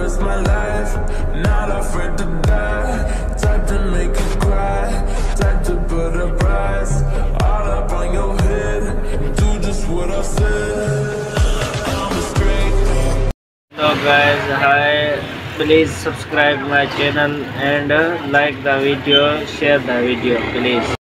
risk my life, not afraid to die. Type to make you cry, type to put a price all up on your head. Do just what I said. I'm a straight man. Hello guys, hi. Please subscribe my channel and like the video, share the video please.